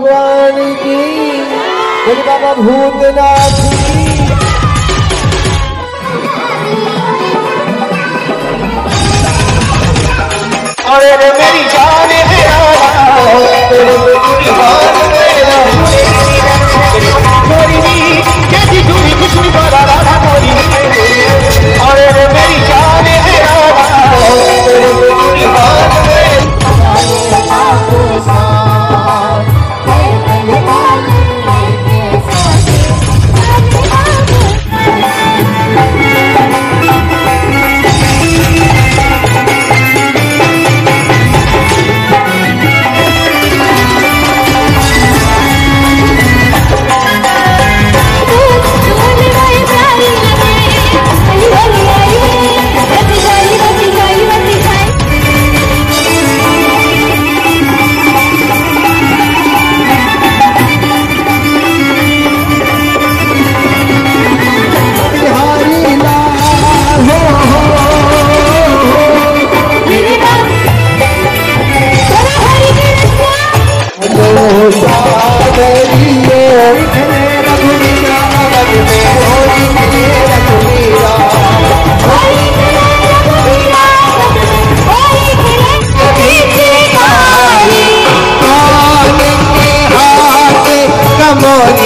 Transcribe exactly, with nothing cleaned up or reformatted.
भगवान की, बोल बाबा भूतनाथ की। अरे रे मेरी जान मेरा तेरे मेरी जान मेरा मोरी नी कैसी दूरी कुछ नहीं बड़ा राधा मोरी। अरे रे मेरी जान मेरा तेरे मेरी जान मोरी